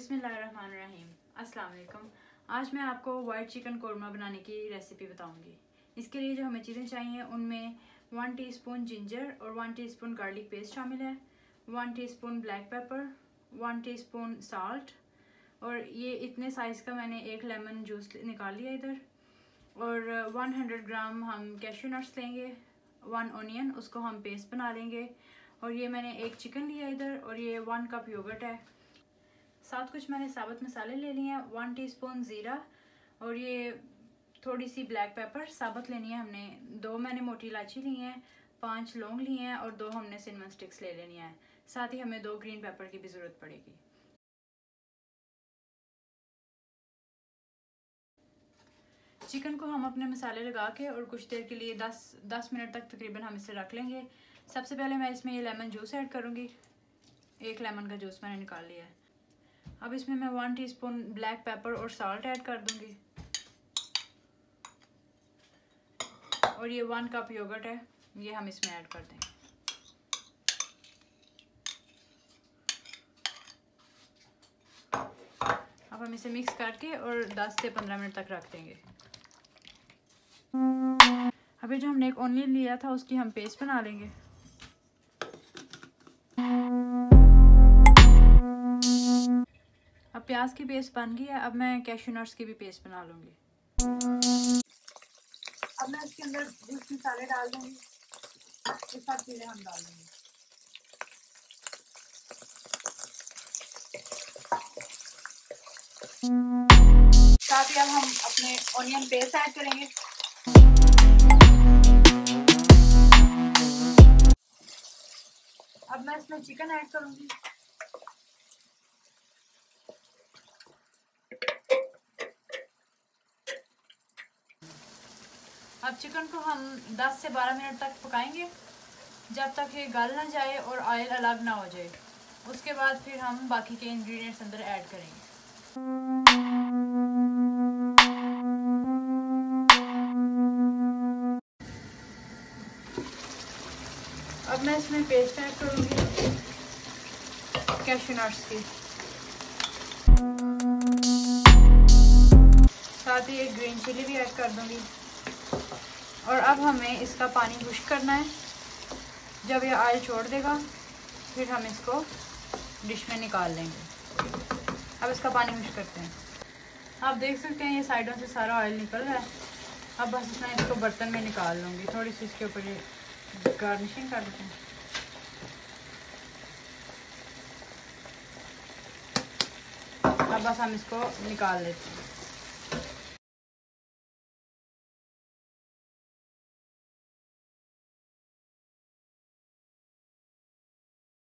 बिस्मिल्लाहिर्रहमानिर्रहीम। अस्सलाम वालेकुम। आज मैं आपको वाइट चिकन कोरमा बनाने की रेसिपी बताऊंगी। इसके लिए जो हमें चीज़ें चाहिए उनमें 1 टीस्पून जिंजर और 1 टीस्पून गार्लिक पेस्ट शामिल है, 1 teaspoon black pepper, 1 teaspoon salt, और ये इतने साइज़ का मैंने एक लेमन जूस निकाल लिया इधर। और 100 ग्राम हम कैश्यू नट्स लेंगे, 1 ऑनियन, उसको हम पेस्ट बना लेंगे। और ये मैंने एक चिकन लिया इधर, और ये 1 कप योगर्ट है। साथ कुछ मैंने साबुत मसाले ले लिए हैं, 1 टीस्पून ज़ीरा, और ये थोड़ी सी ब्लैक पेपर साबुत लेनी है हमने। 2 मैंने मोटी इलायची ली हैं, 5 लौंग लिए हैं, और 2 हमने सिनेमन स्टिक्स ले लेनी है। साथ ही हमें 2 ग्रीन पेपर की भी ज़रूरत पड़ेगी। चिकन को हम अपने मसाले लगा के और कुछ देर के लिए 10 मिनट तक तकरीबन हम इसे रख लेंगे। सबसे पहले मैं इसमें ये लेमन जूस ऐड करूँगी। एक लेमन का जूस मैंने निकाल लिया है। अब इसमें मैं 1 टीस्पून ब्लैक पेपर और साल्ट ऐड कर दूंगी। और ये 1 कप योगर्ट है, ये हम इसमें ऐड कर देंगे। अब हम इसे मिक्स करके और 10 से 15 मिनट तक रख देंगे। अभी जो हमने एक ऑनियन लिया था उसकी हम पेस्ट बना लेंगे। अब प्याज की पेस्ट बन गई है, अब मैं कैश्यू नट्स की भी पेस्ट बना लूँगी। अब मैं इसके अंदर कुछ मसाले डाल दूँगी, ये सब चीज़ें हम डाल देंगे। साथ ही अब हम अपने ऑनियन पेस्ट ऐड करेंगे। अब मैं इसमें चिकन ऐड करूँगी। अब चिकन को हम 10 से 12 मिनट तक पकाएंगे, जब तक ये गल ना जाए और ऑयल अलग ना हो जाए। उसके बाद फिर हम बाकी के इंग्रेडिएंट्स अंदर ऐड करेंगे। अब मैं इसमें पेस्ट ऐड करूँगी कैश्यू नट्स की, साथ ही एक ग्रीन चिली भी ऐड कर दूँगी। और अब हमें इसका पानी खुश्क करना है। जब ये ऑयल छोड़ देगा फिर हम इसको डिश में निकाल लेंगे। अब इसका पानी खुश्क करते हैं। आप देख सकते हैं ये साइडों से सारा ऑयल निकल रहा है। अब बस मैं इसको बर्तन में निकाल लूँगी। थोड़ी सी इसके ऊपर ये गार्निशिंग कर देते हैं। अब बस हम इसको निकाल लेते हैं।